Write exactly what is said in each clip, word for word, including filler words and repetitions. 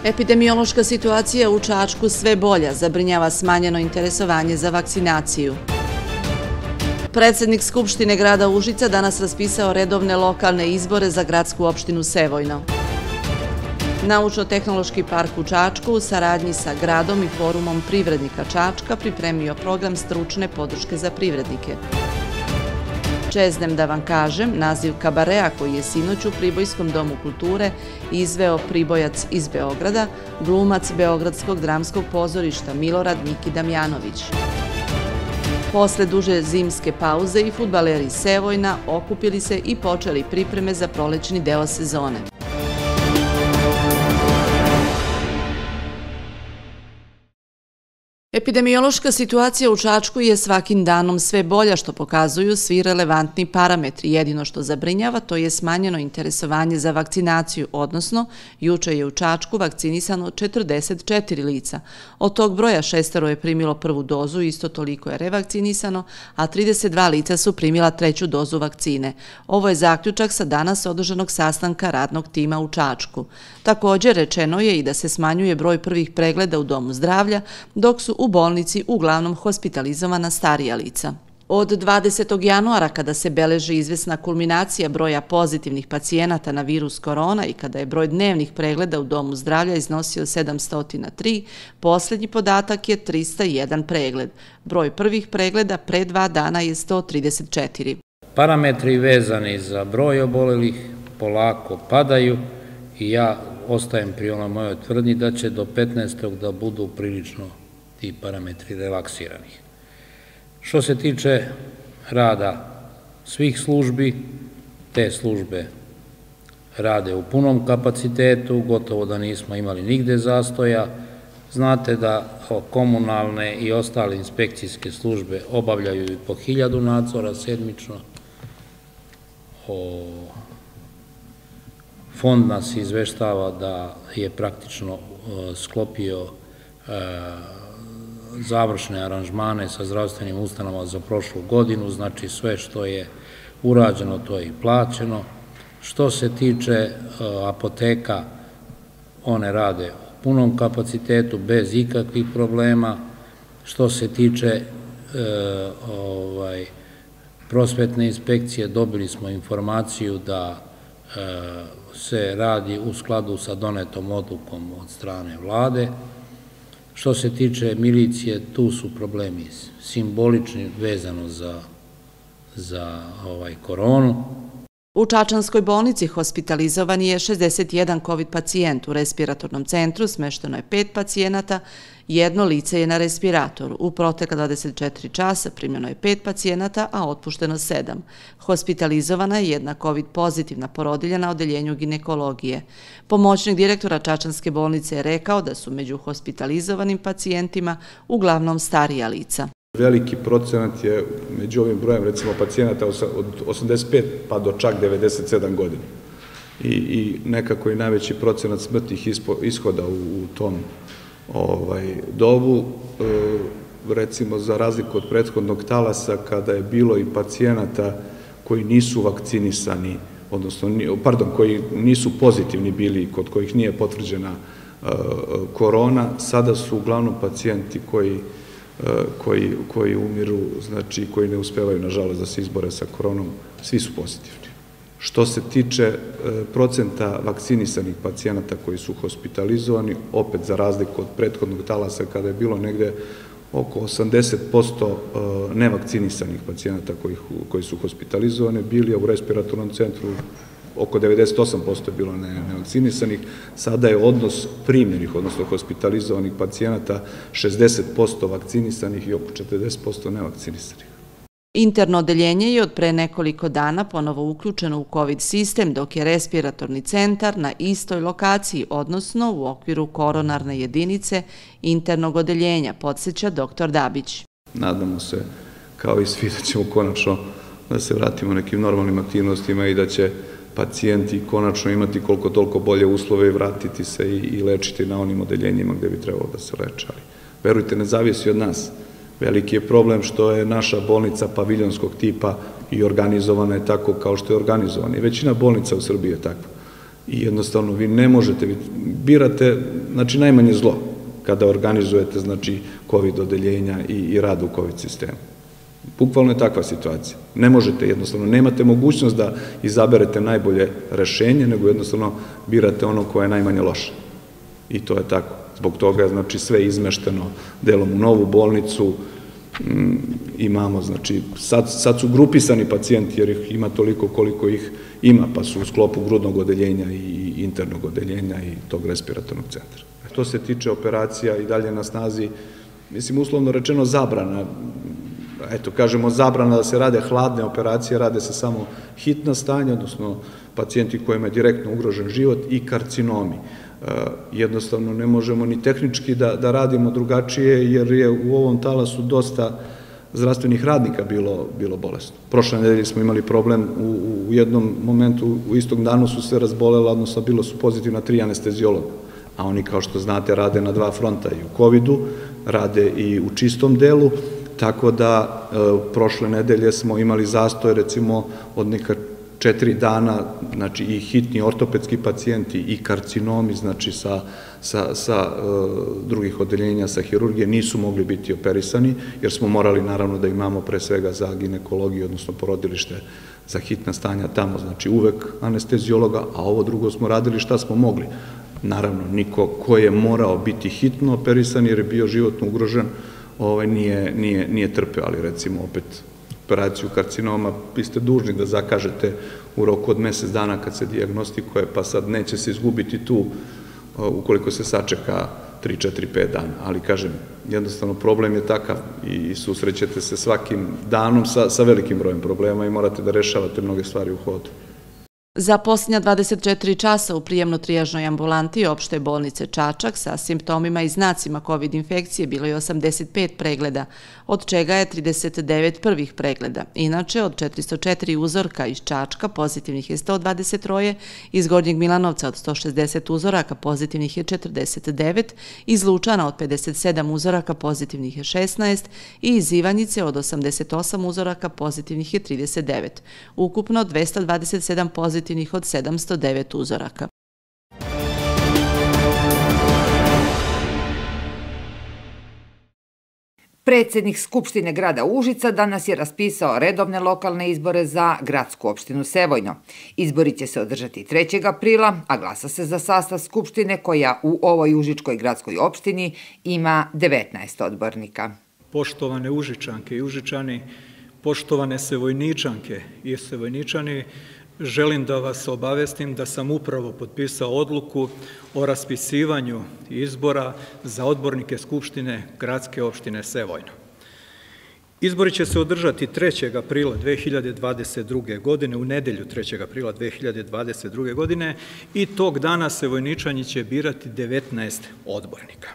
Epidemiološka situacija u Čačku sve bolja, zabrinjava smanjeno interesovanje za vakcinaciju. Predsednik Skupštine grada Užica danas raspisao redovne lokalne izbore za gradsku opštinu Sevojno. Naučno-tehnološki park u Čačku u saradnji sa gradom i forumom privrednika Čačka pripremio program stručne podrške za privrednike. Čeznem da vam kažem, naziv kabarea koji je sinoć u Pribojskom domu kulture izveo Pribojac iz Beograda, glumac Beogradskog dramskog pozorišta Milorad Miki Damjanović. Posle duže zimske pauze i fudbaleri Sevojna okupili se i počeli pripreme za prolećni deo sezone. Epidemiološka situacija u Čačku je svakim danom sve bolja, što pokazuju svi relevantni parametri. Jedino što zabrinjava to je smanjeno interesovanje za vakcinaciju, odnosno juče je u Čačku vakcinisano četrdeset četiri lica. Od tog broja šestero je primilo prvu dozu, isto toliko je revakcinisano, a trideset dva lica su primila treću dozu vakcine. Ovo je zaključak sa danas održanog sastanka radnog tima u Čačku. Također rečeno je i da se smanjuje broj prvih pregleda u domu zdravlja, dok su u bolnici uglavnom hospitalizovana starija lica. Od dvadesetog januara, kada se beleži izvesna kulminacija broja pozitivnih pacijenata na virus korona i kada je broj dnevnih pregleda u domu zdravlja iznosio sedamsto tri, posljednji podatak je trista jedan pregled. Broj prvih pregleda pre dva dana je sto trideset četiri. Parametri vezani za broj obolelih polako padaju i ja ostajem pri onoj mojoj tvrdnji da će do petnaestog da budu prilično ti parametri relaksiranih. Što se tiče rada svih službi, te službe rade u punom kapacitetu, gotovo da nismo imali nigde zastoja. Znate da komunalne i ostale inspekcijske službe obavljaju i po hiljadu nadzora sedmično. Fond nas izveštava da je praktično sklopio završne aranžmane sa zdravstvenim ustanovama za prošlu godinu, znači sve što je urađeno to je i plaćeno. Što se tiče apoteka, one rade u punom kapacitetu bez ikakvih problema. Što se tiče prosvetne inspekcije, dobili smo informaciju da se radi u skladu sa donetom odlukom od strane vlade. Što se tiče milicije, tu su problemi simbolični vezano za koronu. U Čačanskoj bolnici hospitalizovan je šezdeset jedan kovid pacijent. U respiratornom centru smešteno je pet pacijenata, jedno lice je na respiratoru. U protekla dvadeset četiri časa primljeno je pet pacijenata, a otpušteno sedam. Hospitalizovana je jedna kovid pozitivna porodilja na odeljenju ginekologije. Pomoćnik direktora Čačanske bolnice je rekao da su među hospitalizovanim pacijentima uglavnom starija lica. Veliki procenat je među ovim brojem, recimo, pacijenata od osamdeset pet pa do čak devedeset sedam godina. I nekako i najveći procenat smrtnih ishoda u tom dobu, recimo za razliku od prethodnog talasa, kada je bilo i pacijenata koji nisu vakcinisani, odnosno, pardon, koji nisu pozitivni bili, kod kojih nije potvrđena korona, sada su uglavnom pacijenti koji koji umiru, znači koji ne uspevaju, nažalost, da se izbore sa koronom, svi su pozitivni. Što se tiče procenta vakcinisanih pacijenata koji su hospitalizovani, opet za razliku od prethodnog talasa, kada je bilo negde oko osamdeset posto nevakcinisanih pacijenata koji su hospitalizovani, bili u respiratornom centru, oko devedeset osam posto je bilo nevakcinisanih, sada je odnos primljenih, odnosno hospitalizovanih pacijenata šezdeset posto vakcinisanih i oko četrdeset posto nevakcinisanih. Interno odeljenje je od pre nekoliko dana ponovo uključeno u kovid sistem, dok je respiratorni centar na istoj lokaciji, odnosno u okviru koronarne jedinice internog odeljenja, podsjeća doktor Dabić. Nadamo se, kao i svi, da ćemo konačno da se vratimo nekim normalnim aktivnostima i da će pacijenti konačno imati koliko toliko bolje uslove i vratiti se i lečiti na onim odeljenjima gde bi trebalo da se leče. Ali verujte, ne zavisi od nas. Veliki je problem što je naša bolnica paviljonskog tipa i organizovana je tako kao što je organizovana. I većina bolnica u Srbiji je takva. I jednostavno vi ne možete, vi birate, znači, najmanje zlo kada organizujete, znači, COVID odeljenja i, i rad u COVID sistemu. Bukvalno je takva situacija. Ne možete, jednostavno, nemate mogućnost da izaberete najbolje rešenje, nego jednostavno birate ono koje je najmanje loše. I to je tako. Zbog toga je, znači, sve izmešteno delom u novu bolnicu, m, imamo, znači, sad, sad su grupisani pacijenti, jer ih ima toliko koliko ih ima, pa su u sklopu grudnog odeljenja i internog odeljenja i tog respiratornog centra. To se tiče operacija i dalje na snazi, mislim, uslovno rečeno zabrana, eto, kažemo zabrana da se rade hladne operacije, rade se samo hitna stanja, odnosno pacijenti kojima je direktno ugrožen život i karcinomi. Jednostavno ne možemo ni tehnički da, da radimo drugačije, jer je u ovom talasu dosta zdravstvenih radnika bilo, bilo bolesno. Prošle nedelje smo imali problem, u, u jednom momentu, u istom danu su se razbolela, odnosno bilo su pozitivna tri anesteziologa, a oni, kao što znate, rade na dva fronta, i u kovidu, rade i u čistom delu, tako da e, prošle nedelje smo imali zastoj, recimo, od neka četiri dana, znači i hitni ortopedski pacijenti i karcinomi, znači sa, sa, sa e, drugih odeljenja, sa hirurgije, nisu mogli biti operisani, jer smo morali, naravno, da imamo pre svega za ginekologiju, odnosno porodilište, za hitna stanja tamo, znači uvek anesteziologa, a ovo drugo smo radili šta smo mogli. Naravno, niko ko je morao biti hitno operisan jer je bio životno ugrožen, ovaj, nije, nije, nije trpeo, ali recimo opet operaciju karcinoma vi ste dužni da zakažete u roku od mesec dana kad se dijagnostikuje, pa sad neće se izgubiti tu ukoliko se sačeka tri, četiri, pet dana, ali kažem, jednostavno problem je takav i susrećete se svakim danom sa, sa velikim brojem problema i morate da rešavate mnoge stvari u hodu. Za posljednja dvadeset četiri časa u prijemno-trijažnoj ambulanti opšte bolnice Čačak sa simptomima i znacima COVID infekcije bilo je osamdeset pet pregleda, od čega je trideset devet prvih pregleda. Inače, od četiristo četiri uzorka iz Čačka pozitivnih je sto dvadeset tri, iz Gornjeg Milanovca od sto šezdeset uzoraka pozitivnih je četrdeset devet, iz Lučana od pedeset sedam uzoraka pozitivnih je šesnaest i iz Ivanjice od osamdeset osam uzoraka pozitivnih je trideset devet. Ukupno dvesta dvadeset sedam pozitivnih od sedamsto devet uzoraka. Predsjednik Skupštine grada Užica danas je raspisao redovne lokalne izbore za gradsku opštinu Sevojno. Izbori će se održati trećeg aprila, a glasa se za sastav Skupštine koja u ovoj užičkoj gradskoj opštini ima devetnaest odbornika. Poštovane Užičanke i Užičani, poštovane Sevojničanke i Sevojničani, želim da vas obavestim da sam upravo potpisao odluku o raspisivanju izbora za odbornike Skupštine gradske opštine Sevojno. Izbori će se održati trećeg aprila dve hiljade dvadeset druge. godine, u nedelju trećeg aprila dve hiljade dvadeset druge. godine i tog dana Sevojničani će birati devetnaest odbornika.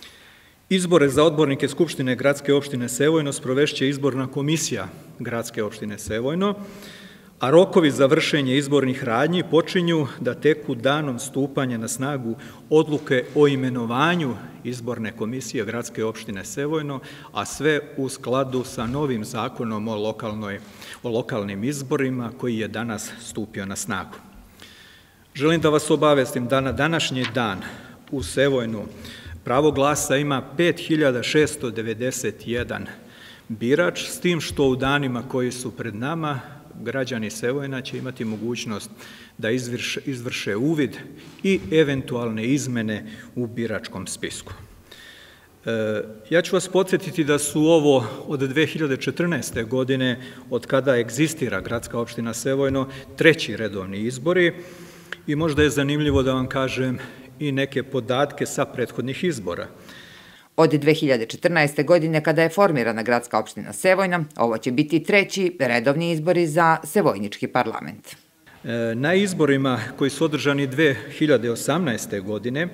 Izbore za odbornike Skupštine gradske opštine Sevojno sprovešće izborna komisija gradske opštine Sevojno, a rokovi za vršenje izbornih radnji počinju da teku danom stupanja na snagu odluke o imenovanju izborne komisije gradske opštine Sevojno, a sve u skladu sa novim zakonom o, lokalnoj, o lokalnim izborima koji je danas stupio na snagu. Želim da vas obavestim da na današnji dan u Sevojnu pravo glasa ima pet hiljada šesto devedeset jedan birač, s tim što u danima koji su pred nama građani Sevojna će imati mogućnost da izvrše, izvrše uvid i eventualne izmene u biračkom spisku. E, ja ću vas podsjetiti da su ovo od dve hiljade četrnaeste. godine, od kada egzistira gradska opština Sevojno, treći redovni izbori i možda je zanimljivo da vam kažem i neke podatke sa prethodnih izbora. Od dve hiljade četrnaeste. godine, kada je formirana gradska opština Sevojna, ovo će biti treći redovni izbori za Sevojnički parlament. Na izborima koji su održani dve hiljade osamnaeste. godine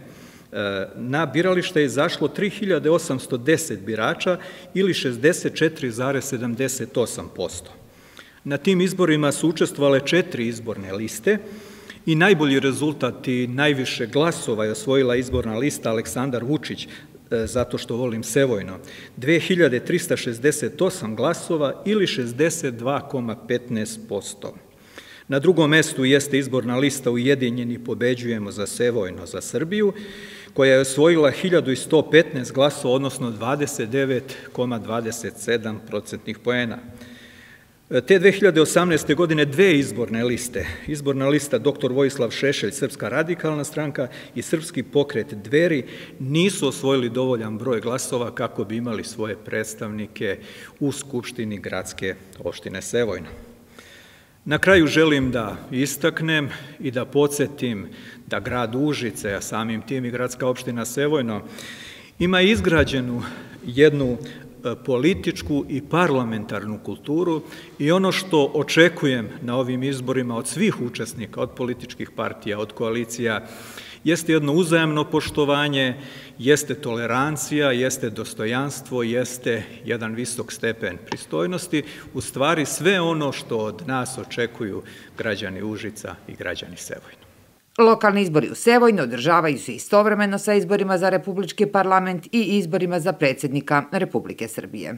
na biralište je izašlo tri hiljade osamsto deset birača ili šezdeset četiri zarez sedamdeset osam posto. Na tim izborima su učestvovale četiri izborne liste i najbolji rezultat i najviše glasova je osvojila izborna lista Aleksandar Vučić, zato što volim Sevojno, dve hiljade trista šezdeset osam glasova ili šezdeset dva zarez petnaest posto. Na drugom mestu jeste izborna lista Ujedinjeni pobeđujemo za Sevojno, za Srbiju, koja je osvojila hiljadu sto petnaest glasova, odnosno dvadeset devet zarez dvadeset sedam procentnih poena. Te dve hiljade osamnaeste. godine dve izborne liste, izborna lista doktor Vojislav Šešelj, Srpska radikalna stranka i Srpski pokret Dveri, nisu osvojili dovoljan broj glasova kako bi imali svoje predstavnike u Skupštini gradske opštine Sevojno. Na kraju želim da istaknem i da podsjetim da grad Užice, a samim tim i gradska opština Sevojno, ima izgrađenu jednu političku i parlamentarnu kulturu i ono što očekujem na ovim izborima od svih učesnika, od političkih partija, od koalicija, jeste jedno uzajamno poštovanje, jeste tolerancija, jeste dostojanstvo, jeste jedan visok stepen pristojnosti, u stvari sve ono što od nas očekuju građani Užica i građani Sevojna. Lokalni izbori u Sevojnu održavaju se istovremeno sa izborima za Republički parlament i izborima za predsjednika Republike Srbije.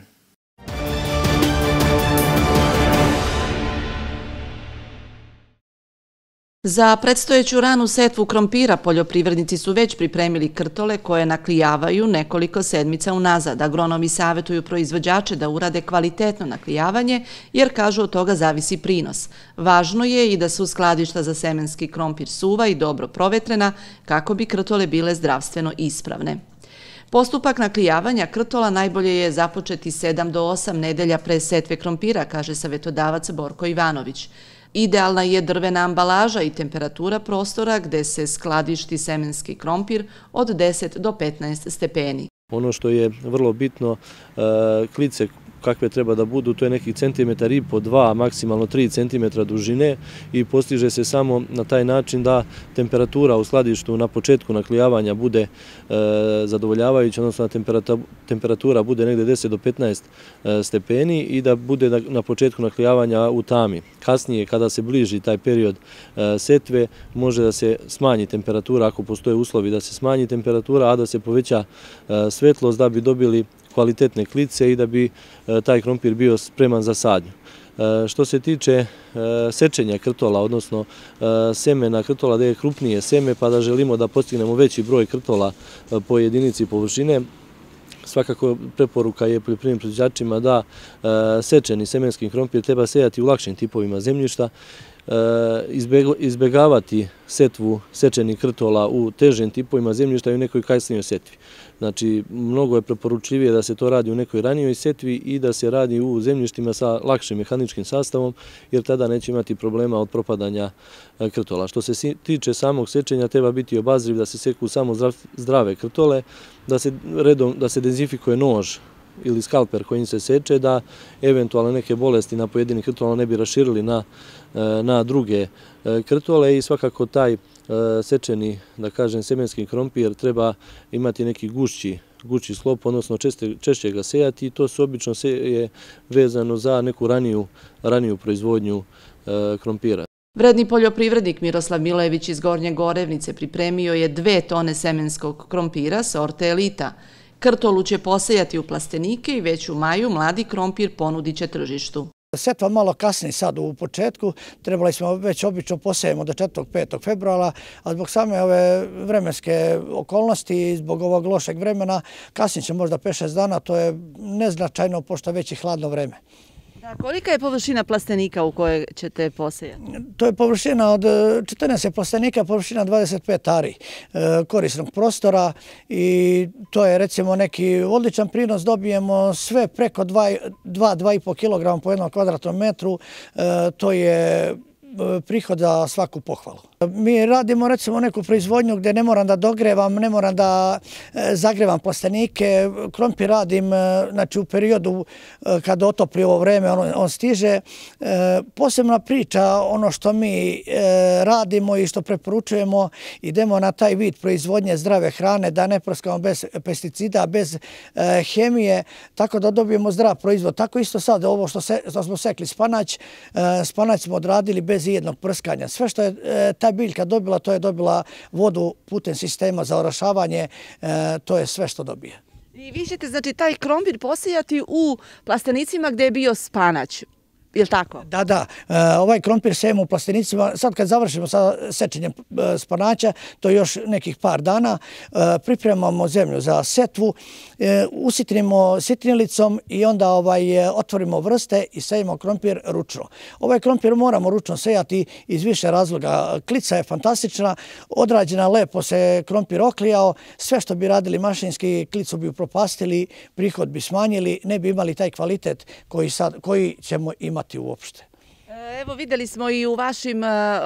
Za predstojeću ranu setvu krompira poljoprivrednici su već pripremili krtole koje naklijavaju nekoliko sedmica unazad. Agronomi savjetuju proizvođače da urade kvalitetno naklijavanje jer kažu od toga zavisi prinos. Važno je i da su skladišta za semenski krompir suva i dobro provetrena kako bi krtole bile zdravstveno ispravne. Postupak naklijavanja krtola najbolje je započeti sedam do osam nedelja pre setve krompira, kaže savjetodavac Borko Ivanović. Idealna je drvena ambalaža i temperatura prostora gde se skladišti semenski krompir od deset do petnaest stepeni. Ono što je vrlo bitno, klice kakve treba da budu, to je neki centimetar i po, dva, maksimalno tri centimetra dužine i postiže se samo na taj način da temperatura u skladištu na početku naklijavanja bude zadovoljavajuća, odnosno da temperatura bude negde deset do petnaest stepeni i da bude na početku naklijavanja u tami. Kasnije, kada se bliži taj period setve, može da se smanji temperatura, ako postoje uslovi da se smanji temperatura, a da se poveća svetlost da bi dobili kvalitetne klice i da bi taj krompir bio spreman za sadnju. Što se tiče sečenja krtola, odnosno semena krtola da je krupnije seme, pa da želimo da postignemo veći broj krtola po jedinici površine, svakako preporuka je poljoprivrednim proizvođačima da sečeni semenski krompir treba sejati u lakšim tipovima zemljišta, izbegavati setvu sečenih krtola u težim tipovima zemljišta i u nekoj kasnijoj setvi. Znači, mnogo je preporučljivije da se to radi u nekoj ranijoj setvi i da se radi u zemljištima sa lakšim mehaničkim sastavom, jer tada neće imati problema od propadanja krtola. Što se tiče samog sečenja, treba biti obazriv da se seku samo zdrave krtole, da se, redom, da se dezinfikuje nož ili skalper kojim se seče, da eventualno neke bolesti na pojedinih krtola ne bi raširili na, na druge krtole i svakako taj sečeni, da kažem, semenski krompir treba imati neki gušći, gušći slop, odnosno češće, češće ga sejati i to se obično seje vezano za neku raniju, raniju proizvodnju krompira. Vredni poljoprivrednik Miroslav Milević iz Gornje Gorevnice pripremio je dve tone semenskog krompira sorte Elita. Krtolu će posejati u plastenike i već u maju mladi krompir ponudit će tržištu. Setva malo kasni sad u početku, trebali smo već obično posejemo do četvrtog do petog februara, a zbog same ove vremenske okolnosti i zbog ovog lošeg vremena kasnije će možda pet šest dana, to je neznačajno pošto već je hladno vreme. Da, kolika je površina plastenika u kojoj ćete posejati? To je površina od četrnaest plastenika, površina dvadeset pet ari korisnog prostora i to je recimo neki odličan prinos, dobijemo sve preko dva do dva i po kilograma po jednom kvadratnom metru, to je prihod za svaku pohvalu. Mi radimo recimo neku proizvodnju gdje ne moram da dogrevam, ne moram da zagrevam plastenike. Krompir radim znači, u periodu kada otopli ovo vreme, on, on stiže. Posebna priča, ono što mi radimo i što preporučujemo, idemo na taj vid proizvodnje zdrave hrane, da ne prskamo bez pesticida, bez hemije, tako da dobijemo zdrav proizvod. Tako isto sad ovo što, se, što smo sekli spanać, spanać smo odradili bez jednog prskanja. Sve što je ta biljka dobila, to je dobila vodu putem sistema za orašavanje, to je sve što dobije. I vi ćete znači taj krompir posejati u plastenicima gdje je bio spanać? Je li tako? Da, da. Ovaj krompir sejemo u plastenicima. Sad kad završimo sa sečenjem spanaća, to je još nekih par dana, pripremamo zemlju za setvu, usitnimo sitnilicom i onda otvorimo vrste i sejemo krompir ručno. Ovaj krompir moramo ručno sejati iz više razloga. Klica je fantastična, odrađena, lepo se krompir oklijao, sve što bi radili mašinski, klicu bi upropastili, prihod bi smanjili, ne bi imali taj kvalitet koji ćemo imati uopšte. Evo videli smo i u vašim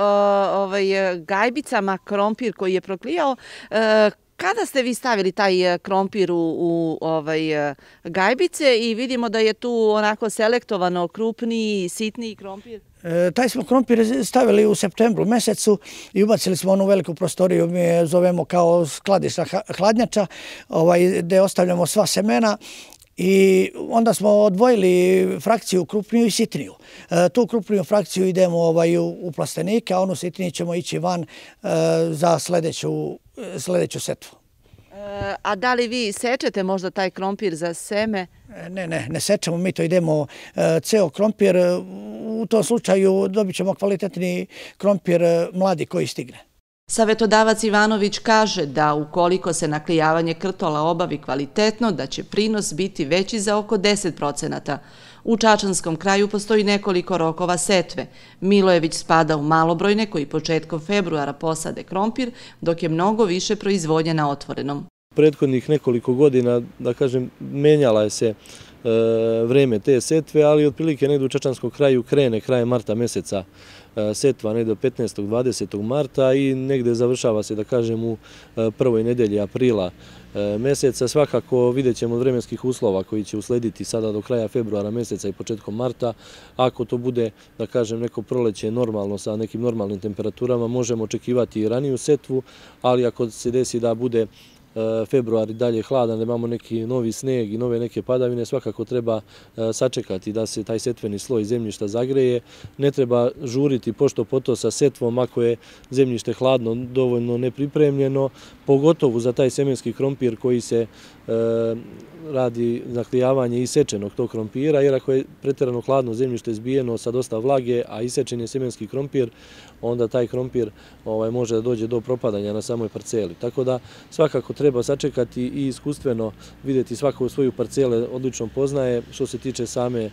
gajbicama krompir koji je proklijao. Kada ste vi stavili taj krompir u gajbice i vidimo da je tu onako selektovano krupniji, sitniji krompir? Taj smo krompir stavili u septembru mesecu i ubacili smo onu veliku prostoriju, mi je zovemo kao skladišna hladnjača, gde ostavljamo sva semena. I onda smo odvojili frakciju krupniju i sitniju. Tu krupniju frakciju idemo u plastenike, a onu sitniju ćemo ići van za sljedeću setvu. A da li vi sečete možda taj krompir za seme? Ne, ne, ne sečemo, mi to idemo ceo krompir. U tom slučaju dobit ćemo kvalitetni krompir mladi koji stigne. Savetodavac Ivanović kaže da ukoliko se naklijavanje krtola obavi kvalitetno, da će prinos biti veći za oko deset procenata. U Čačanskom kraju postoji nekoliko rokova setve. Milojević spada u malobrojne koji početkom februara posade krompir, dok je mnogo više proizvodnje na otvorenom. Prethodnih nekoliko godina, da kažem, menjala je se vreme te setve, ali otprilike negdje u Čačanskom kraju krene krajem marta meseca setva, negdje do petnaestog do dvadesetog marta i negdje završava se, da kažem, u prvoj nedelji aprila meseca. Svakako vidjet ćemo vremenskih uslova koji će uslediti sada do kraja februara meseca i početkom marta. Ako to bude, da kažem, neko proleće normalno sa nekim normalnim temperaturama, možemo očekivati i raniju setvu, ali ako se desi da bude februar i dalje hladan, da imamo neki novi sneg i nove neke padavine, svakako treba sačekati da se taj setveni sloj zemljišta zagreje. Ne treba žuriti pošto poto sa setvom ako je zemljište hladno, dovoljno nepripremljeno, pogotovo za taj semenski krompir koji se radi naklijavanje isečenog tog krompira, jer ako je pretjerano hladno zemljište zbijeno sa dosta vlage, a isečen je semenski krompir, onda taj krompir može da dođe do propadanja na samoj parceli. Tako da svakako treba sačekati i iskustveno vidjeti svako svoju parcele odlično poznaje što se tiče same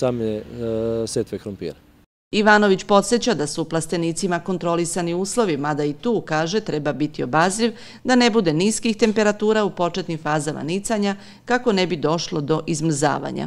setve krompira. Ivanović podsjeća da su u plastenicima kontrolisani uslovi, mada i tu, kaže, treba biti obazriv da ne bude niskih temperatura u početnim fazama nicanja kako ne bi došlo do izmrzavanja.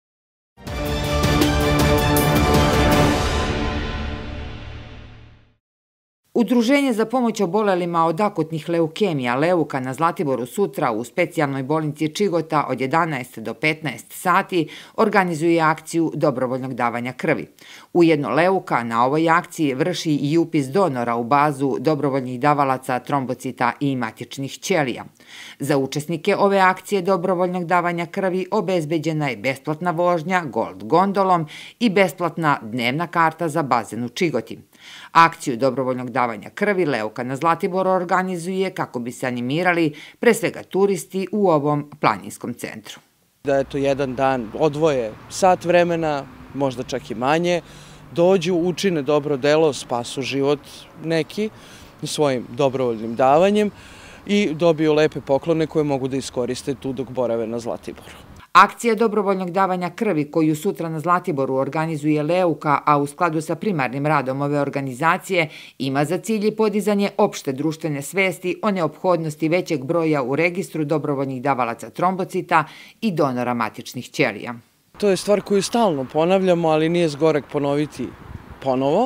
Udruženje za pomoć obolelima od akutnih leukemija Leuka na Zlatiboru sutra u specijalnoj bolnici Čigota od jedanaest do petnaest sati organizuje akciju dobrovoljnog davanja krvi. Ujedno Leuka na ovoj akciji vrši i upis donora u bazu dobrovoljnih davalaca trombocita i matičnih ćelija. Za učesnike ove akcije dobrovoljnog davanja krvi obezbeđena je besplatna vožnja Gold gondolom i besplatna dnevna karta za bazen u Čigoti. Akciju dobrovoljnog davanja krvi Leuka na Zlatiboru organizuje kako bi se animirali pre svega turisti u ovom planinskom centru. Da je to jedan dan odvoje sat vremena, možda čak i manje, dođu, učine dobro delo, spasu život neki svojim dobrovoljnim davanjem i dobiju lepe poklone koje mogu da iskoriste tu dok borave na Zlatiboru. Akcija dobrovoljnog davanja krvi koju sutra na Zlatiboru organizuje Leuka, a u skladu sa primarnim radom ove organizacije, ima za cilj i podizanje opšte društvene svesti o neophodnosti većeg broja u registru dobrovoljnih davalaca trombocita i donora matičnih ćelija. To je stvar koju stalno ponavljamo, ali nije zgorek ponoviti ponovo.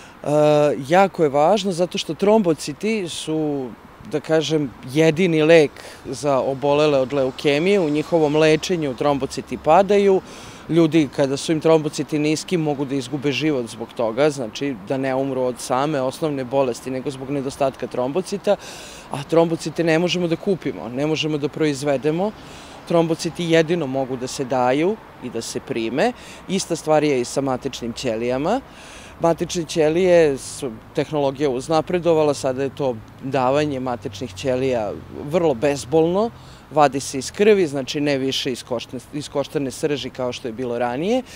Jako je važno zato što trombociti su, da kažem, jedini lek za obolele od leukemije. U njihovom lečenju trombociti padaju. Ljudi kada su im trombociti niski mogu da izgube život zbog toga, znači da ne umru od same osnovne bolesti nego zbog nedostatka trombocita, a trombocite ne možemo da kupimo, ne možemo da proizvedemo. Trombociti jedino mogu da se daju i da se prime. Ista stvar je i sa matičnim ćelijama. Matične ćelije, tehnologija uznapredovala, sada je to davanje matičnih ćelija vrlo bezbolno, vadi se iz krvi, znači ne više iz koštane srži kao što je bilo ranije.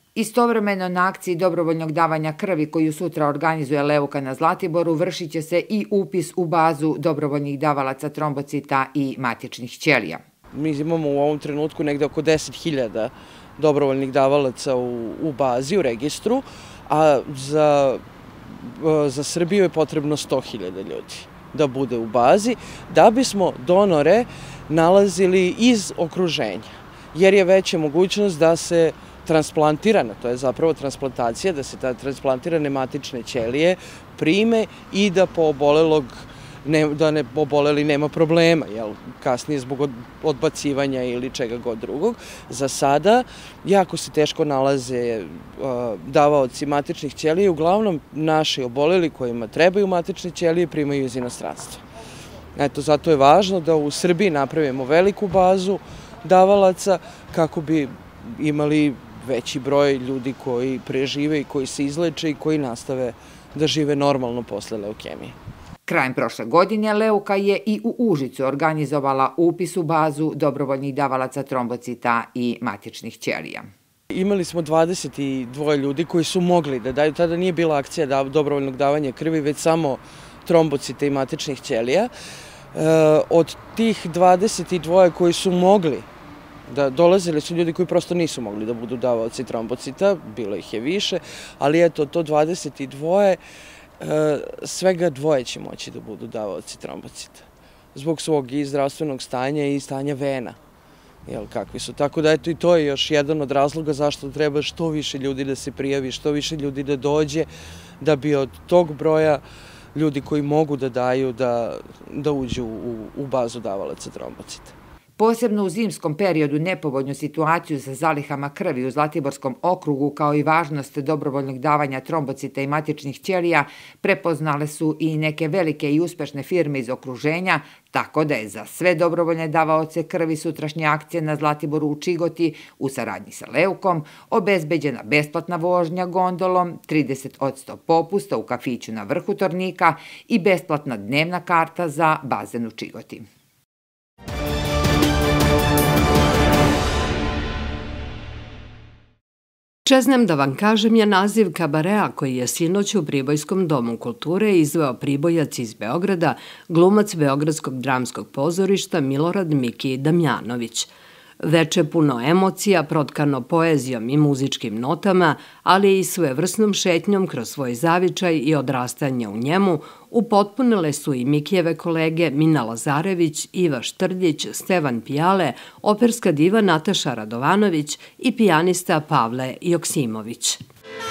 Istovremeno na akciji dobrovoljnog davanja krvi koju sutra organizuje Leuka na Zlatiboru vršit će se i upis u bazu dobrovoljnih davalaca trombocita i matičnih ćelija. Mi imamo u ovom trenutku negde oko deset hiljada dobrovoljnih davalaca u, u bazi, u registru, a za, za Srbiju je potrebno sto hiljada ljudi da bude u bazi, da bismo donore nalazili iz okruženja, jer je veća mogućnost da se transplantirana, to je zapravo transplantacija, da se ta transplantirane matične ćelije prime i da po obolelog, ne, da ne oboleli nema problema, jel, kasnije zbog odbacivanja ili čega god drugog. Za sada jako se teško nalaze uh, davaoci matičnih ćelija, uglavnom naši oboleli kojima trebaju matične ćelije primaju iz inostranstva. Eto, zato je važno da u Srbiji napravimo veliku bazu davalaca kako bi imali veći broj ljudi koji prežive i koji se izleče i koji nastave da žive normalno posle leukemije. Krajem prošle godine Leuka je i u Užicu organizovala upis u bazu dobrovoljnih davalaca trombocita i matičnih ćelija. Imali smo dvadeset dva ljudi koji su mogli da daju, tada nije bila akcija dobrovoljnog davanja krvi, već samo trombocita i matičnih ćelija. Od tih dvadeset dva koji su mogli da dolazili su ljudi koji prosto nisu mogli da budu davaoci trombocita, bilo ih je više, ali eto, to dvadeset dva, svega dvoje će moći da budu davaoci trombocita. Zbog svog i zdravstvenog stanja i stanja vena, jel, kakvi su. Tako da, eto, i to je još jedan od razloga zašto treba što više ljudi da se prijavi, što više ljudi da dođe, da bi od tog broja ljudi koji mogu da daju, da, da uđu u, u bazu davalaca trombocita. Posebno u zimskom periodu nepovoljnu situaciju sa zalihama krvi u Zlatiborskom okrugu kao i važnost dobrovoljnog davanja trombocita i matičnih ćelija prepoznale su i neke velike i uspešne firme iz okruženja, tako da je za sve dobrovoljne davaoce krvi sutrašnje akcije na Zlatiboru u Čigoti u saradnji sa Leukom obezbeđena besplatna vožnja gondolom, trideset posto popusta u kafiću na vrhu Tornika i besplatna dnevna karta za bazen u Čigoti. Čeznem da vam kažem je naziv kabarea koji je sinoć u Pribojskom domu kulture izveo Pribojac iz Beograda, glumac Beogradskog dramskog pozorišta Milorad Miki Damjanović. Veče puno emocija, protkano poezijom i muzičkim notama, ali i svojevrsnom šetnjom kroz svoj zavičaj i odrastanje u njemu, upotpunile su i Mikijeve kolege Mina Lazarević, Iva Štrljić, Stevan Pijale, operska diva Nataša Radovanović i pijanista Pavle Joksimović.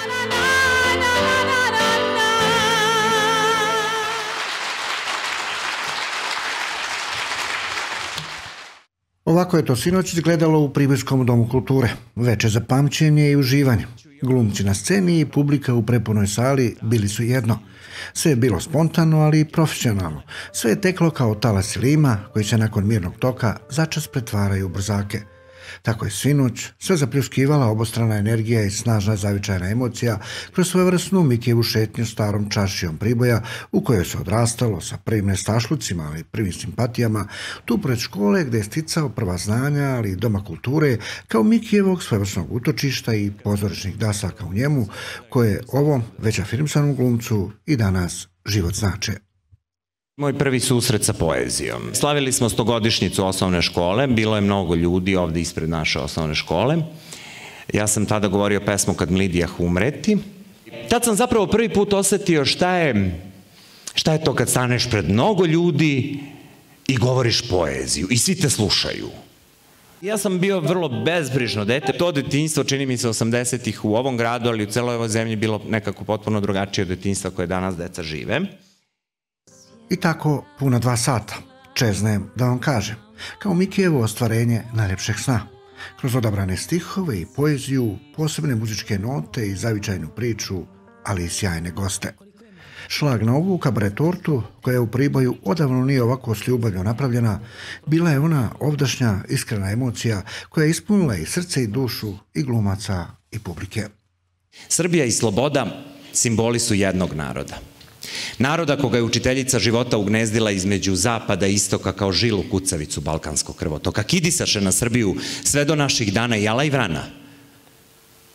Ovako je to sinoć izgledalo u Pribojskom domu kulture. Veče za pamćenje i uživanje. Glumci na sceni i publika u prepunoj sali bili su jedno. Sve je bilo spontano, ali i profesionalno. Sve je teklo kao talas lima koji se nakon mirnog toka začas pretvaraju u brzake. Tako je sinoć sve zapljuskivala obostrana energija i snažna zavičajna emocija kroz svojevrsnu Mikijevu šetnju starom čaršijom Priboja u kojoj se odrastalo sa prvim nestašlucima, ali prvim simpatijama, tu pred škole gde je sticao prva znanja, ali i doma kulture, kao Mikijevog svojevrsnog utočišta i pozorišnih dasaka u njemu, koje ovom već afirmsanom glumcu i danas život znače. Moj prvi susret sa poezijom. Slavili smo stogodišnjicu osnovne škole, bilo je mnogo ljudi ovde ispred naše osnovne škole. Ja sam tada govorio pesmu Kad mlidijah umreti. Tad sam zapravo prvi put osetio šta je, šta je to kad staneš pred mnogo ljudi i govoriš poeziju i svi te slušaju. Ja sam bio vrlo bezbrižno dete. To detinjstvo, čini mi se osamdesetih u ovom gradu, ali u celoj ovoj zemlji bilo nekako potpuno drugačije od detinjstva koje danas deca žive. I tako puna dva sata. Čeznem da vam kažem, kao Mikijevo ostvarenje najljepšeg sna. Kroz odabrane stihove i poeziju, posebne muzičke note i zavičajnu priču, ali i sjajne goste. Šlag na ovu kabaret tortu, koja u Priboju odavno nije ovako s ljubavlju napravljena, bila je ona ovdašnja iskrena emocija koja je ispunila i srce i dušu i glumaca i publike. Srbija i sloboda simboli su jednog naroda. Naroda koga je učiteljica života ugnezdila između zapada i istoka kao žilu kucavicu balkanskog krvotoka. Kidisaše na Srbiju sve do naših dana jala i vrana.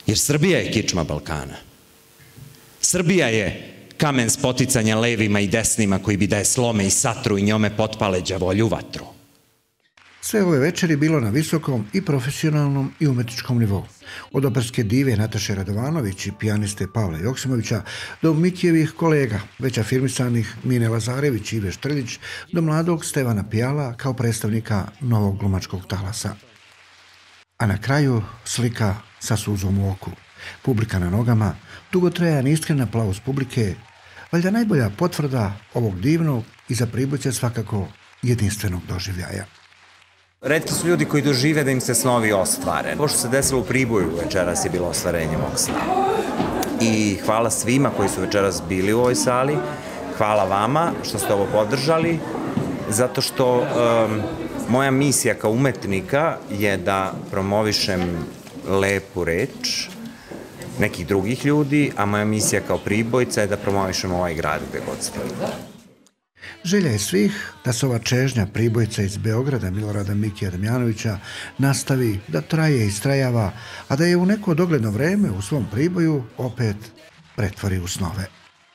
Jer Srbija je kičma Balkana. Srbija je kamen spoticanja levima i desnima koji bi da je slome i satru i njome potpale đavolju vatru. Sve ove večeri bilo na visokom i profesionalnom i umetničkom nivou. Od operske dive Nataše Radovanović i pijaniste Pavla Joksimovića do Mikijevih kolega, već afirmisanih Mine Lazarević i Ive Štrljić, do mladog Stevana Pijala kao predstavnika novog glumačkog talasa. A na kraju slika sa suzom u oku. Publika na nogama, dugotrajan iskren aplauz publike, valjda najbolja potvrda ovog divnog i za Pribojce svakako jedinstvenog doživljaja. Retki su ljudi koji dožive da im se snovi ostvare. Ovo što se desilo u Priboju večeras je bilo ostvarenje mog sna. I hvala svima koji su večeras bili u ovoj sali. Hvala vama što ste ovo podržali, zato što um, moja misija kao umetnika je da promovišem lepu reč nekih drugih ljudi, a moja misija kao Pribojca je da promovišem ovaj grad gde god ste. Želja je svih da se ova čežnja Pribojca iz Beograda Milorada Mikija Damjanovića nastavi, da traje i istrajava, a da je u neko dogledno vreme u svom Priboju opet pretvori u snove.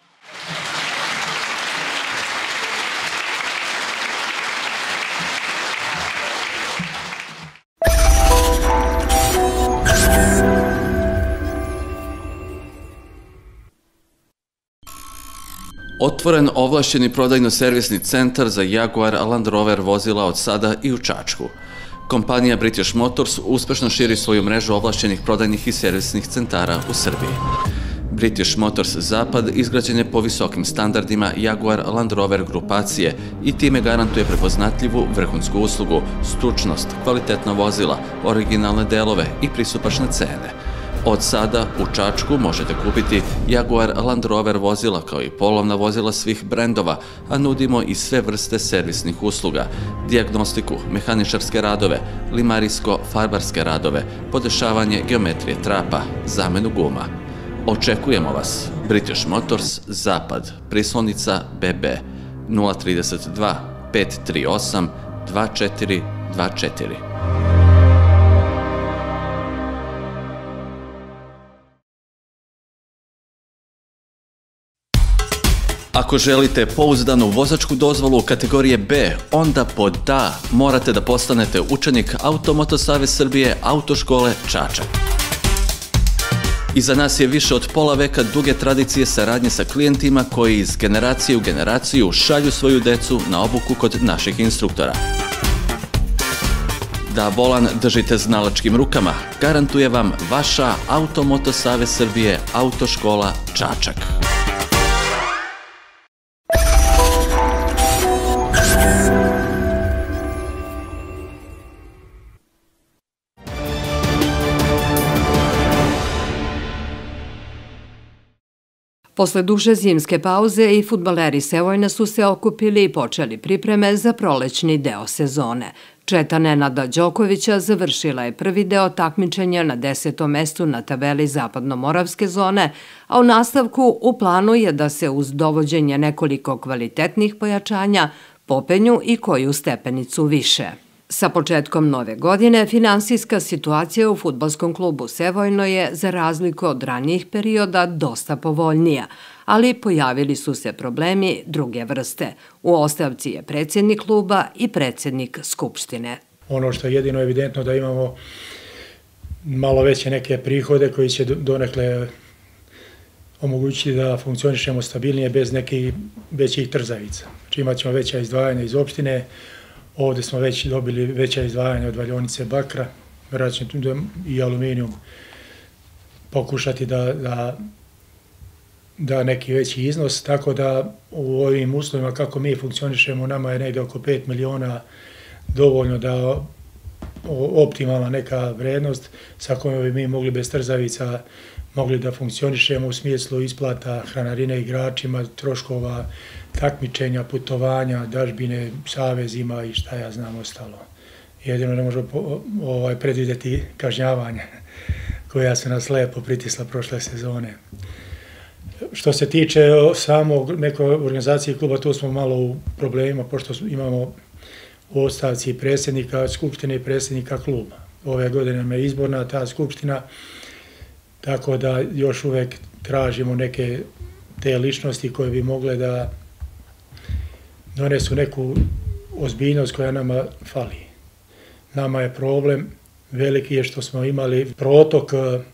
Otvoren ovlašćeni prodajno-servisni centar za Jaguar Land Rover vozila od sada i u Čačku. Kompanija British Motors uspešno širi svoju mrežu ovlašćenih prodajnih i servisnih centara u Srbiji. British Motors Zapad izgrađen je po visokim standardima Jaguar Land Rover grupacije i time garantuje prepoznatljivu vrhunsku uslugu, stručnost, kvalitetno vozila, originalne delove i pristupačne cene. Od sada u Čačku možete kupiti Jaguar Land Rover vozila kao i polovna vozila svih brendova, a nudimo i sve vrste servisnih usluga, dijagnostiku, mehaničarske radove, limarijsko-farbarske radove, podešavanje geometrije trapa, zamenu guma. Očekujemo vas. British Motors Zapad, Prislonica B B nula tri dva pet tri osam dva četiri dva četiri. Ako želite pouzdanu vozačku dozvolu kategorije B, onda pod da morate da postanete učenik Automoto Savez Srbije Autoškole Čačak. Iza nas je više od pola veka duge tradicije saradnje sa klijentima koji iz generacije u generaciju šalju svoju decu na obuku kod naših instruktora. Da volan držite znalačkim rukama, garantuje vam vaša Automoto Savez Srbije Autoškola Čačak. Posle duže zimske pauze i fudbaleri Sevojna su se okupili i počeli pripreme za prolećni deo sezone. Četa Nenada Đokovića završila je prvi deo takmičenja na desetom mestu na tabeli zapadno-moravske zone, a u nastavku u planu je da se uz dovođenje nekoliko kvalitetnih pojačanja popenju i koju stepenicu više. Sa početkom nove godine finansijska situacija u fudbalskom klubu Sevojno je, za razliku od ranijih perioda, dosta povoljnija, ali pojavili su se problemi druge vrste. U ostavci je predsjednik kluba i predsjednik Skupštine. Ono što je jedino evidentno da imamo malo veće neke prihode koji će donekle omogućiti da funkcionišemo stabilnije bez nekih većih trzavica. Znači imat ćemo veća izdvajanja iz opštine. Ovdje smo već dobili veća izdvajanja od Valjonice Bakra, vjerojatno i aluminijum pokušati da, da, da neki veći iznos, tako da u ovim uslovima kako mi funkcionišemo, nama je negdje oko pet miliona dovoljno da optimalna neka vrednost sa kojom bi mi mogli bez trzavica mogli da funkcionišemo u smislu isplata hranarine igračima, troškova takmičenja, putovanja, dažbine, savezima i šta ja znam ostalo. Jedino ne možemo ovaj, predvidjeti kažnjavanja koja su nas lepo pritisla prošle sezone. Što se tiče samog nekoj organizacije kluba, tu smo malo u problemima, pošto imamo u ostavci predsjednika Skupštine i predsjednika kluba. Ove godine nam je izborna ta Skupština, tako da još uvek tražimo neke te ličnosti koje bi mogle da donesu neku ozbiljnost koja nama fali. Nama je problem, veliki je što smo imali protok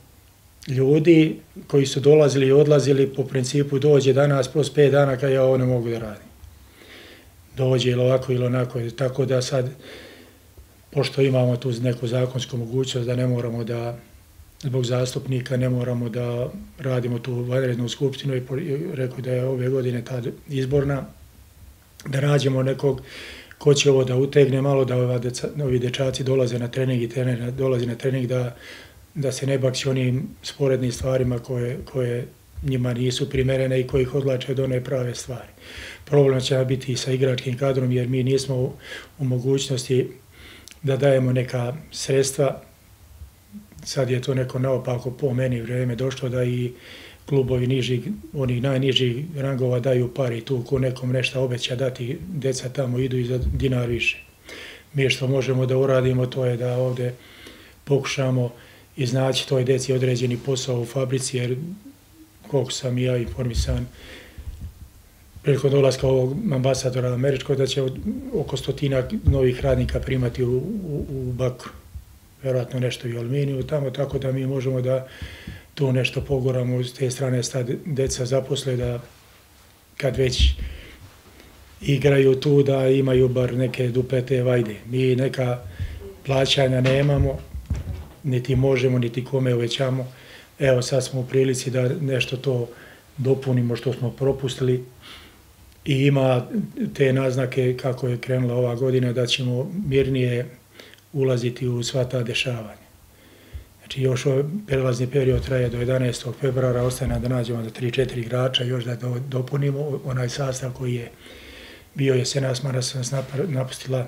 ljudi koji su dolazili i odlazili po principu dođe danas, plus pet dana kad ja ovo ne mogu da radim. Dođe ili ovako ili onako, tako da sad, pošto imamo tu neku zakonsku mogućnost da ne moramo da, zbog zastupnika, ne moramo da radimo tu vanrednu skupštinu i rekao da je ove godine ta izborna, da nađemo nekog ko će ovo da utegne malo, da ovi dečaci dolaze na trening i trener dolazi na trening, da, da se ne baksi onim sporednim stvarima koje, koje njima nisu primerene i koji ih odlače od one prave stvari. Problem će biti i sa igračkim kadrom jer mi nismo u, u mogućnosti da dajemo neka sredstva. Sad je to neko naopako po meni vreme došlo da i klubovi niži, onih najnižih rangova daju pari tu, ko nekom nešto obeća dati, deca tamo idu i za dinar više. Mi što možemo da uradimo to je da ovde pokušamo iznaći toj deci određeni posao u fabrici, jer koliko sam i ja informisan, prilikom dolaska ovog ambasadora američkog, da će oko stotina novih radnika primati u, u, u Bakru. Vjerojatno nešto i u Aluminiju tamo, tako da mi možemo da tu nešto pogoramo s te strane sad deca zaposle da kad već igraju tu da imaju bar neke duplete vajde. Mi neka plaćanja nemamo, niti možemo, niti kome uvećamo. Evo sad smo u prilici da nešto to dopunimo što smo propustili i ima te naznake kako je krenula ova godina da ćemo mirnije ulaziti u sva ta dešavanja. Znači još ovaj prelazni period traje do jedanaestog februara, ostane da nađemo da tri četiri igrača, još da dopunimo onaj sastav koji je bio jesenas, mada sam nas napustila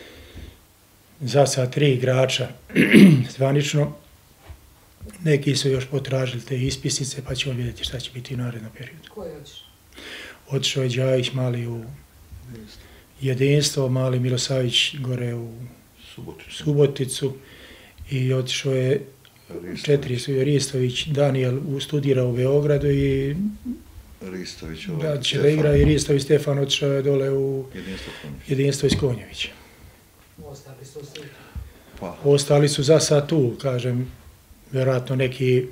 za sad tri igrača zvanično. Neki su još potražili te ispisnice, pa ćemo vidjeti šta će biti u narednom periodu. Ko je otišao? Otišao je Đajić, Mali u Jedinstvo, Mali Milosavić gore u Suboticu i otišao je četiri su je Ristović, Daniel studira u Beogradu i Ristović, da će da igra i Ristović Stefan otišao je dole u Jedinstvo iz Konjevića. Ostali su svi. Ostali su za sad tu, kažem, vjerojatno neki,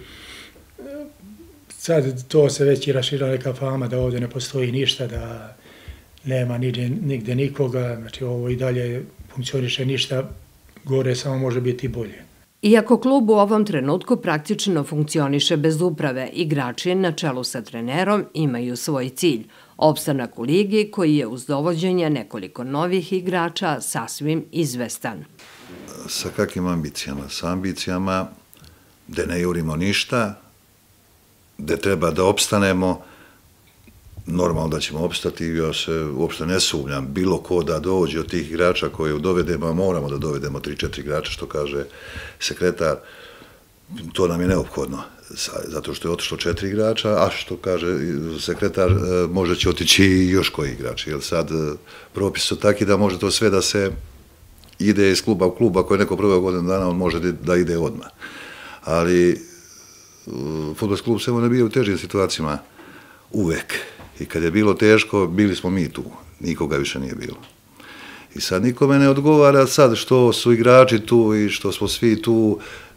sad to se već i rašira neka fama da ovdje ne postoji ništa, da nema nigde, nigde nikoga, znači ovo i dalje funkcioniše ništa, gore samo može biti bolje. Iako klub u ovom trenutku praktično funkcioniše bez uprave, igrači na čelu sa trenerom imaju svoj cilj, opstanak u ligi koji je uz dovođenje nekoliko novih igrača sasvim izvestan. Sa kakvim ambicijama? Sa ambicijama da ne jurimo ništa, da treba da opstanemo, normalno da ćemo opstati, ja se uopšte ne sumnjam, bilo ko da dođe od tih igrača koje dovedemo, a moramo da dovedemo tri četiri igrača, što kaže sekretar, to nam je neophodno, zato što je otišlo četiri igrača, a što kaže sekretar, možda će otići i još koji igrači, jer sad propis su taki da može to sve da se ide iz kluba u klub, ako je neko prvo godinu dana, on može da ide odmah. Ali fudbalski klub se ne bio u težim situacijama uvek. I kad je bilo teško, bili smo mi tu. Nikoga više nije bilo. I sad nikome ne odgovara sad što su igrači tu i što smo svi tu,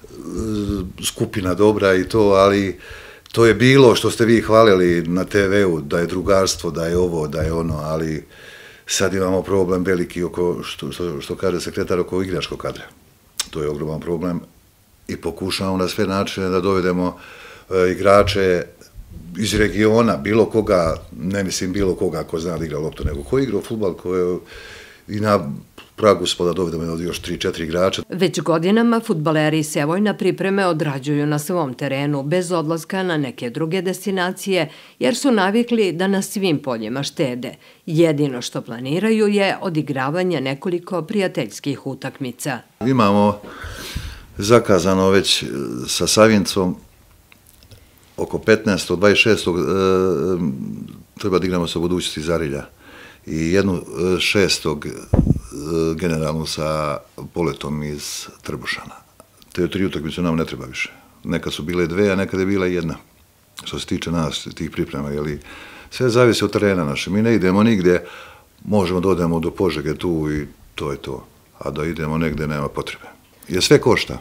skupina dobra i to, ali to je bilo što ste vi hvalili na te ve u, da je drugarstvo, da je ovo, da je ono, ali sad imamo problem veliki oko, što, što, što kaže sekretar, oko igračkog kadra. To je ogroman problem i pokušavamo na sve načine da dovedemo e, igrače iz regiona, bilo koga, ne mislim bilo koga ko zna da igra loptu, nego ko igra u fudbal, ko je i na pragu smo da dovedemo još tri četiri igrača. Već godinama fudbaleri iz Sevojna pripreme odrađuju na svom terenu, bez odlaska na neke druge destinacije, jer su navikli da na svim poljima štede. Jedino što planiraju je odigravanje nekoliko prijateljskih utakmica. Imamo zakazano već sa Savincom oko petnaestog dvadeset šestog treba da igramo sa budućnosti Zarilja i jednu šestog generalnu sa Poletom iz Trbušana. Te tri utakmice nam ne treba više. nekad su bile dve, a nekad je bila jedna. Što se tiče nas, tih priprema, jeli, sve zavisi od terena naše. Mi ne idemo nigdje, možemo da odemo do Požege tu i to je to. A da idemo negdje nema potrebe. Jer sve košta.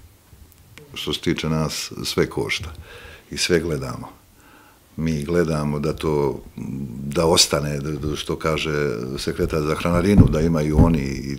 Što se tiče nas, sve košta. I sve gledamo. Mi gledamo da to, da ostane, da, što kaže sekretar za hranarinu, da imaju oni, i,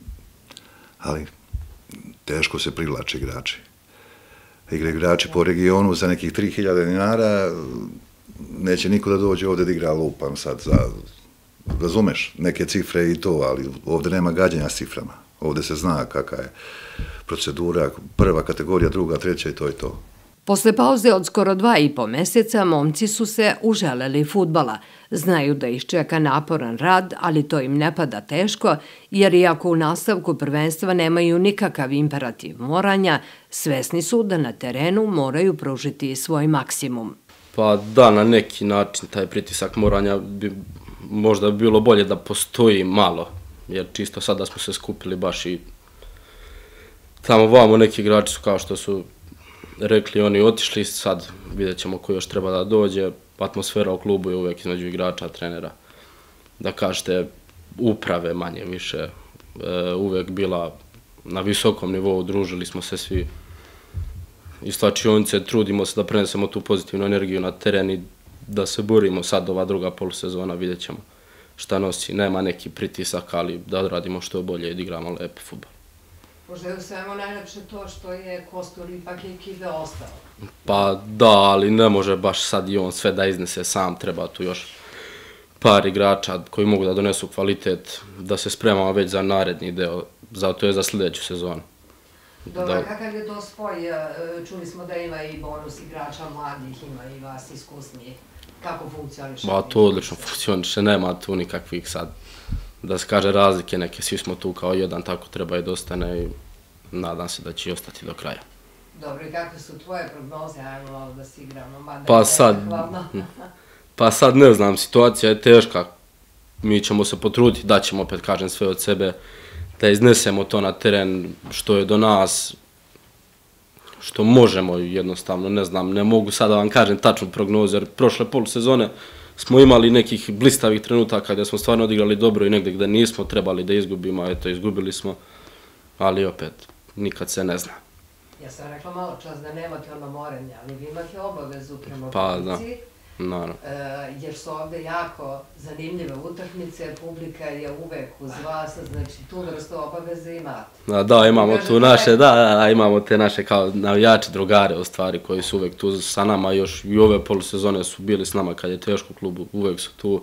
ali teško se privlače igrači. Igrači po regionu za nekih tri hiljade dinara, neće niko da dođe ovdje da igra lupam sad za, razumeš, neke cifre i to, ali ovdje nema gađanja s ciframa. Ovdje se zna kakva je procedura, prva kategorija, druga, treća i to je to. Posle pauze od skoro dva i po meseca, momci su se uželeli fudbala. Znaju da ih čeka naporan rad, ali to im ne pada teško, jer iako u nastavku prvenstva nemaju nikakav imperativ moranja, svesni su da na terenu moraju pružiti svoj maksimum. Pa da, na neki način taj pritisak moranja bi možda bi bilo bolje da postoji malo, jer čisto sada smo se skupili baš i tamo vamo neki igrači su kao što su rekli, oni otišli, sad vidjet ćemo ko još treba da dođe. Atmosfera u klubu je uvek između igrača, trenera, da kažete uprave manje više, uvek bila na visokom nivou, družili smo se svi iz slačionice, trudimo se da prenesemo tu pozitivnu energiju na teren i da se borimo sad ova druga polusezona, vidjet ćemo šta nosi. Nema neki pritisak, ali da odradimo što bolje i da igramo lepo fudbal. Možda je u svemu najlepše to što je Kostur ipak ekipe ostao. Pa da, ali ne može baš sad i on sve da iznese sam, treba tu još par igrača koji mogu da donesu kvalitet, da se spremamo već za naredni deo, zato je za sljedeću sezonu. Dobro, kakav je to spoj? Čuli smo da ima i bonus igrača mladih, ima i vas iskusnijih. Kako funkcioniše? Ba, to odlično funkcioniše, nema tu nikakvih sad, da se kaže razlike neke, svi smo tu kao jedan, tako treba i da ostane i nadam se da će i ostati do kraja. Dobro, i kakve su tvoje prognoze, ajmo malo da si igramo? Pa sad, pa sad ne znam, situacija je teška, mi ćemo se potruditi, da ćemo opet kažem sve od sebe, da iznesemo to na teren što je do nas, što možemo jednostavno, ne znam, ne mogu sad da vam kažem tačnu prognozu, jer prošle polusezone smo imali nekih blistavih trenutaka gdje smo stvarno odigrali dobro i negdje gdje nismo trebali da izgubimo, a eto, izgubili smo, ali opet, nikad se ne zna. Ja sam rekla malo čas da nemate ono morenja, ali vi imate obavezu prema pa, publici, naravno. E, jer su ovdje jako zanimljive utakmice, publika je uvek uz vas, znači tu vrstu obaveze imate. Da, da, imamo tu naše, da, da, imamo te naše kao navijače, drugare u stvari koji su uvek tu sa nama, još i ove polusezone su bili s nama kad je teško u klubu, uvek su tu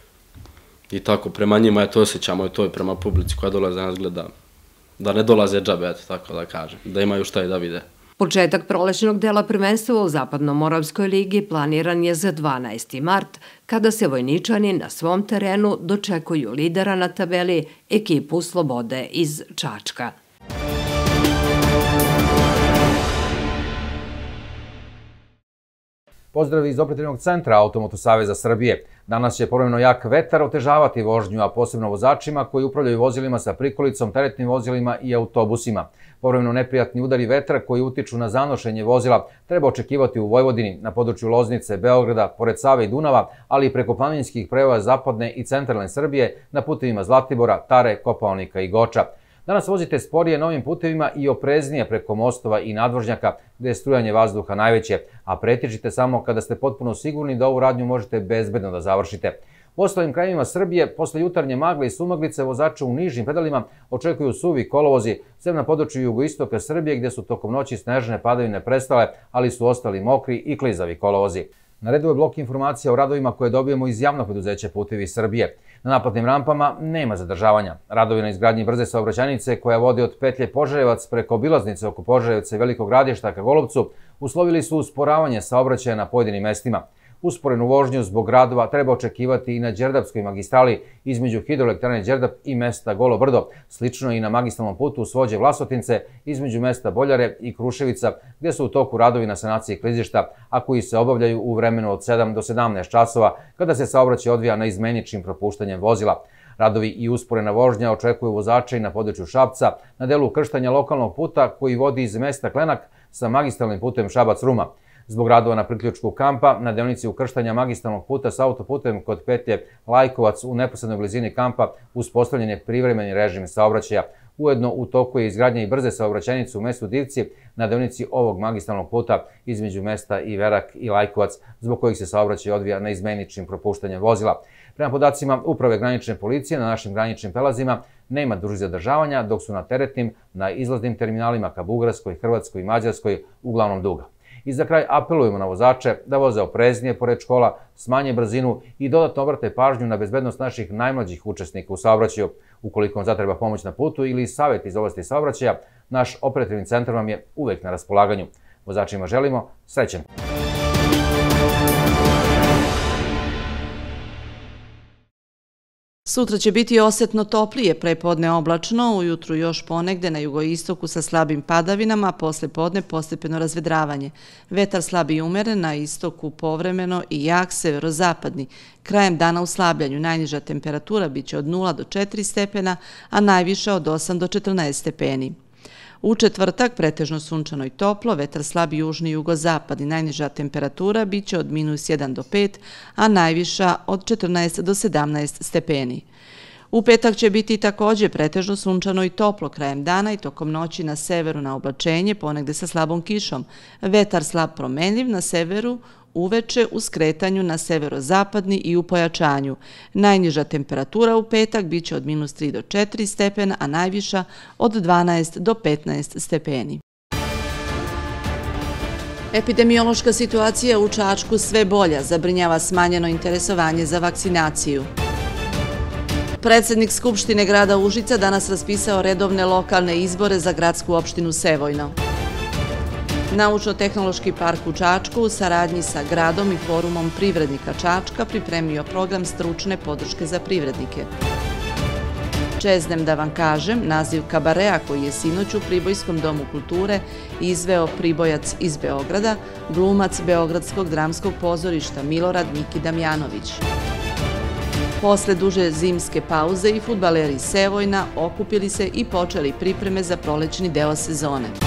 i tako prema njima je to osjećamo i to je prema publici koja dolaze nas gleda, da ne dolaze džabe, eto tako da kažem, da imaju šta i da vide. Početak prolećnog dela prvenstva u Zapadno-Moravskoj ligi planiran je za dvanaesti mart, kada se Vojničani na svom terenu dočekuju lidera na tabeli, ekipu Slobode iz Čačka. Pozdrav iz operativnog centra Automoto Saveza Srbije. Danas će povremeno jak vetar otežavati vožnju, a posebno vozačima koji upravljaju vozilima sa prikolicom, teretnim vozilima i autobusima. Povremeno neprijatni udari vetra koji utiču na zanošenje vozila treba očekivati u Vojvodini, na području Loznice, Beograda, pored Save i Dunava, ali i preko planinskih prevoja zapadne i centralne Srbije na putevima Zlatibora, Tare, Kopaonika i Goča. Danas vozite sporije novim putevima i opreznije preko mostova i nadvožnjaka gde je strujanje vazduha najveće, a pretičite samo kada ste potpuno sigurni da ovu radnju možete bezbedno da završite. U ostalim krajevima Srbije, posle jutarnje magle i sumaglice, vozače u nižim pedalima očekuju suvi kolovozi, sem na području jugoistoka Srbije gde su tokom noći snežne padavine prestale, ali su ostali mokri i klizavi kolovozi. Na redu je blok informacija o radovima koje dobijemo iz javnog preduzeća Putevi Srbije. Na naplatnim rampama nema zadržavanja. Radovi na izgradnji brze saobraćajnice koja vodi od petlje Požarevac preko obilaznice oko Požarevca i Velikog Gradišta ka Golubcu uslovili su usporavanje saobraćaja na pojedinim mestima. Usporenu vožnju zbog radova treba očekivati i na Đerdapskoj magistrali između hidroelektrane Đerdap i mesta Golo Brdo, slično i na magistralnom putu Svođe Vlasotince između mesta Boljare i Kruševica, gdje su u toku radovi na sanaciji klizišta, a koji se obavljaju u vremenu od sedam do sedamnaest časova, kada se saobraćaj odvija na izmeničnim propuštanjem vozila. Radovi i usporena vožnja očekuju vozače i na području Šapca na delu ukrštanja lokalnog puta koji vodi iz mesta Klenak sa magistralnim putem Šabac-Ruma. Zbog radova na priključku kampa, na deonici ukrštanja magistralnog puta sa autoputem kod petlje Lajkovac u neposrednoj blizini kampa uspostavljen je privremeni režim saobraćaja. Ujedno u toku je izgradnja i brze saobraćajnice u mestu Divci na deonici ovog magistralnog puta između mesta Iverak i Lajkovac, zbog kojih se saobraćaj odvija neizmeničnim propuštanjem vozila. Prema podacima Uprave granične policije na našim graničnim prelazima nema dužih zadržavanja, dok su na teretnim, na izlaznim terminalima ka Bugarskoj, Hrvatskoj i Mađarskoj uglavnom duga. I za kraj apelujemo na vozače da voze opreznije pored škola, smanje brzinu i dodatno obrate pažnju na bezbednost naših najmlađih učesnika u saobraćaju. Ukoliko vam zatreba pomoć na putu ili savjet iz oblasti saobraćaja, naš operativni centar vam je uvek na raspolaganju. Vozačima želimo srećan. Sutra će biti osetno toplije, prepodne oblačno, ujutru još ponegde na jugoistoku sa slabim padavinama, a posle podne postepeno razvedravanje. Vetar slab i umeren, na istoku povremeno i jak severozapadni. Krajem dana u slabljanju najniža temperatura biće od nula do četiri stepena, a najviša od osam do četrnaest stepeni. U četvrtak pretežno sunčano i toplo, vetar slab južni i jugozapadni, najniža temperatura biće od minus jedan do pet, a najviša od četrnaest do sedamnaest stepeni. U petak će biti također pretežno sunčano i toplo krajem dana i tokom noći na severu na oblačenje, ponegde sa slabom kišom. Vetar slab promenljiv na severu, uveče u skretanju na severozapadni i u pojačanju. Najniža temperatura u petak biće od minus tri do četiri stepena, a najviša od dvanaest do petnaest stepeni. Epidemiološka situacija u Čačku sve bolja, zabrinjava smanjeno interesovanje za vakcinaciju. Predsednik Skupštine grada Užica danas raspisao redovne lokalne izbore za gradsku opštinu Sevojno. Naučno-tehnološki park u Čačku u saradnji sa gradom i forumom privrednika Čačka pripremio program stručne podrške za privrednike. Čeznem da vam kažem, naziv kabarea koji je sinoć u Pribojskom domu kulture izveo pribojac iz Beograda, glumac Beogradskog dramskog pozorišta Milorad Miki Damjanović. Posle duže zimske pauze i fudbaleri Sevojna okupili se i počeli pripreme za prolećni deo sezone.